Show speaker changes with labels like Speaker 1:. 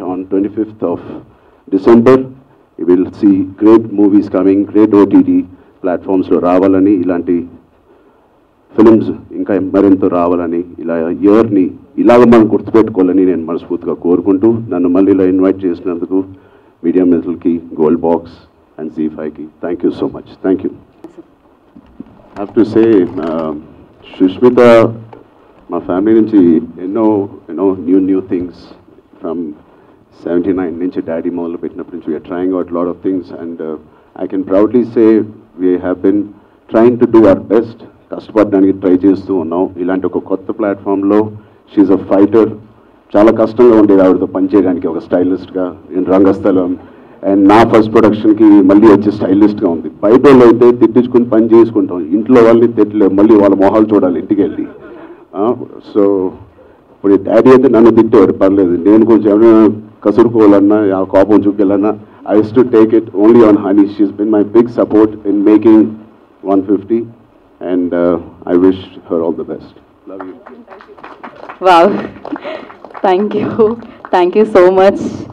Speaker 1: on 25th of December. You will see great movies coming, great OTT platforms లో రావాలని, ఇలాంటి films ఇంకా మరింత రావాలని, ఇలా ఇయర్ని ఇలాగ మనం గుర్తుపెట్టుకోవాలని నేను మనస్ఫూర్తిగా కోరుకుంటూ, నన్ను మళ్ళీ ఇలా ఇన్వైట్ చేసినందుకు మీడియా మిత్రులకి, గోల్డ్ బాక్స్ అండ్ Z5కి thank you so much. Thank you. I have to say, Sushmita మా ఫ్యామిలీ నుంచి ఎన్నో న్యూ థింగ్స్ ఫ్రమ్ 79 నుంచి డాడీ మొదలు పెట్టినప్పటి నుంచి we are trying out lot of things and I can proudly say we have been trying to do our best. కష్టపడడానికి try చేస్తూ ఉన్నాం. ఇలాంటి ఒక కొత్త ప్లాట్ఫామ్లో షీఈ్ అ ఫైటర్. చాలా కష్టంగా ఉండేది ఆవిడతో పనిచేయడానికి ఒక స్టైలిస్ట్గా. నేను రంగస్థలం అండ్ నా ఫస్ట్ ప్రొడక్షన్కి మళ్ళీ వచ్చి స్టైలిస్ట్గా ఉంది. బయట వాళ్ళు అయితే తిట్టించుకుని పని చేసుకుంటాం, ఇంట్లో వాళ్ళని తిట్టలేము, మళ్ళీ వాళ్ళ మొహాలు చూడాలి ఇంటికి వెళ్ళి. సో ఇప్పుడు డాడీ అయితే నన్ను తిట్టేవారు, పర్లేదు. నేను కొంచెం ఏమైనా కసురుకోవాలన్నా, ఆ కోపం చూపించాలన్నా, I use to take it only on honey. She's been my big support in making 150 and I wish her all the best. Love you.
Speaker 2: Wow. Thank you so much.